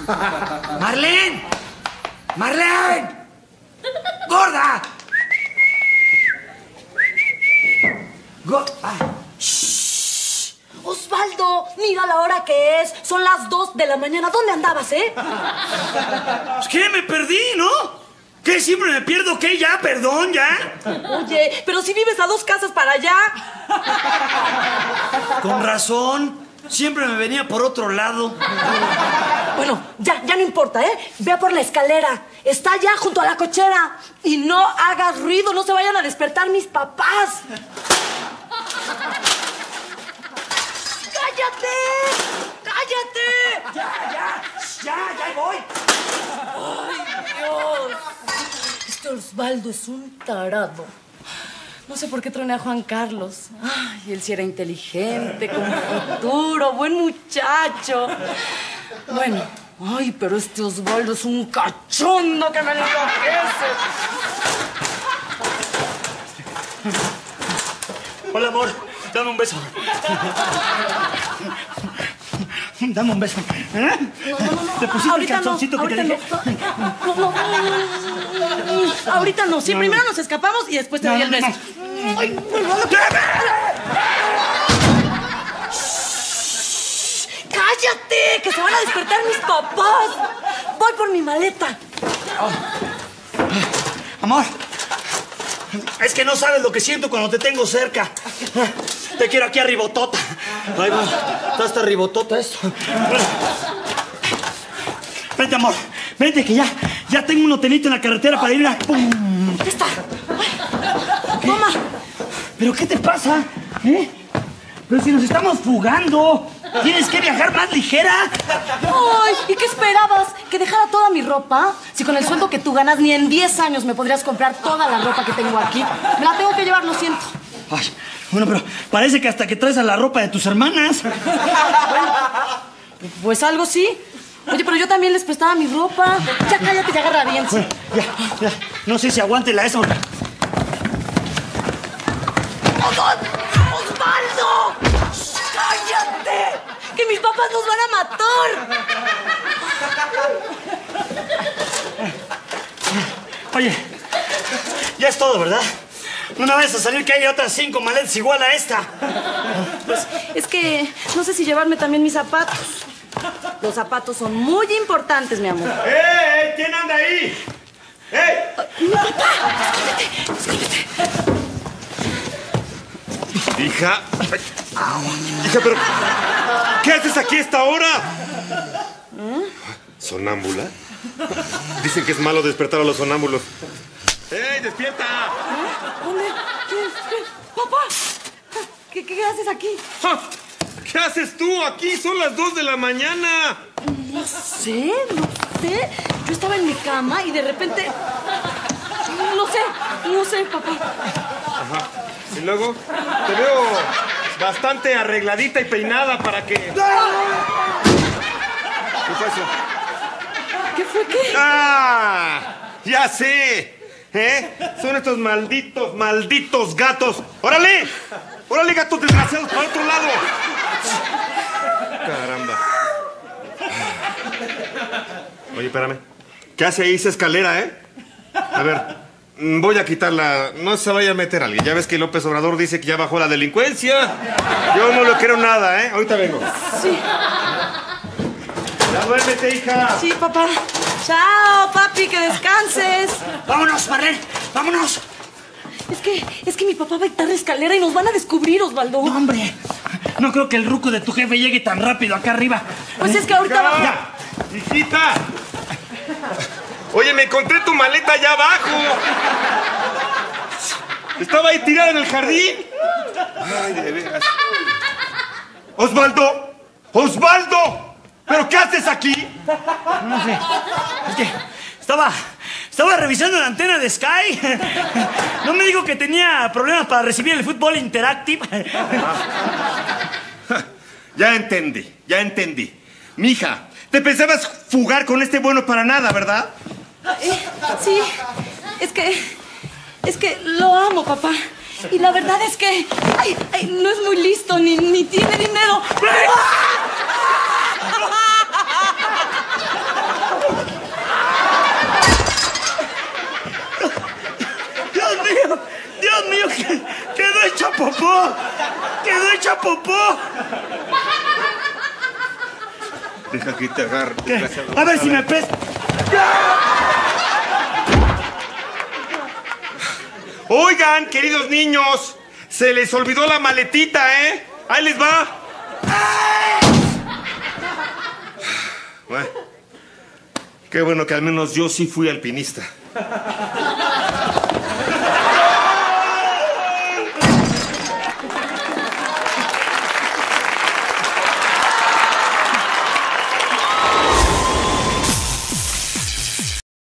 ¡Marlene! ¡Marlene! ¡Gorda! ¡Shh! Osvaldo, mira la hora que es. Son las 2 de la mañana. ¿Dónde andabas, ¿Qué? Me perdí, ¿no? ¿Qué? ¿Siempre me pierdo? ¿Qué? ¿Ya? ¿Perdón? ¿Ya? Oye, pero si vives a 2 casas para allá. Con razón. Siempre me venía por otro lado. Bueno, ya no importa, Ve a por la escalera. Está allá junto a la cochera. Y no hagas ruido, no se vayan a despertar mis papás. ¡Cállate! ¡Cállate! ¡Ya voy! ¡Ay, Dios! Este Osvaldo es un tarado. No sé por qué troné a Juan Carlos. Ay, él sí era inteligente, con futuro, buen muchacho. Bueno, ay, pero este Osvaldo es un cachondo que me enloquece. Hola, amor. Dame un beso. Dame un beso. No. ¿Te pusiste el calzoncito que te dije? No. Ahorita no. Sí, primero nos escapamos y después te doy el beso. Ay, ¡cállate! ¡Que se van a despertar mis papás! Voy por mi maleta. Amor, es que no sabes lo que siento cuando te tengo cerca. Te quiero aquí arribotota. Ahí va, está hasta arribotota esto. Vente, amor, vente que ya tengo un hotelito en la carretera para ir a... ¡Pum! ¿Dónde está? Toma. ¿Pero qué te pasa? Pero si nos estamos fugando. ¿Tienes que viajar más ligera? Ay, ¿y qué esperabas? ¿Que dejara toda mi ropa? Si con el sueldo que tú ganas ni en 10 años me podrías comprar toda la ropa que tengo aquí. Me la tengo que llevar, lo siento. Ay, bueno, pero parece que hasta que traes a la ropa de tus hermanas. Pues algo sí. Oye, pero yo también les prestaba mi ropa. Ya cállate, ya agarra bien. Bueno, ya. No sé si aguante la esa. ¡Osvaldo! ¡Cállate! ¡Que mis papás nos van a matar! Oye, ya es todo, ¿verdad? No me vayas a salir que hay otras 5 maletas igual a esta. Pues es que no sé si llevarme también mis zapatos. Los zapatos son muy importantes, mi amor. ¡Eh! ¿Quién anda ahí? ¡Eh! ¡Mi papá! ¡Escóndete! Hija. Hija, pero... ¿qué haces aquí a esta hora? ¿Sonámbula? Dicen que es malo despertar a los sonámbulos. ¡Ey, despierta! ¿Dónde? ¿Qué? ¡Papá! ¿Qué haces aquí? ¡Ja! ¿Qué haces tú aquí? Son las 2 de la mañana. No sé. Yo estaba en mi cama y de repente... No sé, papá. Ajá. Y luego te veo bastante arregladita y peinada para que... ¿Qué fue eso? ¿Qué fue qué? ¡Ah! ¡Ya sé! Son estos malditos gatos. ¡Órale! ¡Órale, gatos desgraciados, para otro lado! Caramba. Oye, espérame. ¿Qué hace ahí esa escalera, A ver, voy a quitarla. No se vaya a meter alguien. Ya ves que López Obrador dice que ya bajó la delincuencia. Yo no le quiero nada, Ahorita vengo. Sí. Ya duérmete, hija. Sí, papá. Chao, papi, que descanses. ¡Vámonos, Marlene! ¡Vámonos! Es que mi papá va a quitar la escalera y nos van a descubrir, Osvaldo. No, hombre. No creo que el ruco de tu jefe llegue tan rápido acá arriba. Pues es que ahorita va... ¡Ya! ¡Hijita! Oye, me encontré tu maleta allá abajo. Estaba ahí tirada en el jardín. Ay, de veras. ¡Osvaldo! ¡Osvaldo! ¿Pero qué haces aquí? No sé. Es que estaba revisando la antena de Sky. No me dijo que tenía problemas para recibir el fútbol interactive. Ya entendí. Mija, te pensabas fugar con este bueno para nada, ¿verdad? Sí, es que lo amo, papá. Y la verdad es que no es muy listo, ni tiene dinero. Dios mío, quedó hecha popó. Quedó hecha popó. Deja que te agarre. A ver si me pesa. Oigan, queridos niños, se les olvidó la maletita, ¿eh? Ahí les va. Bueno, qué bueno que al menos yo sí fui alpinista.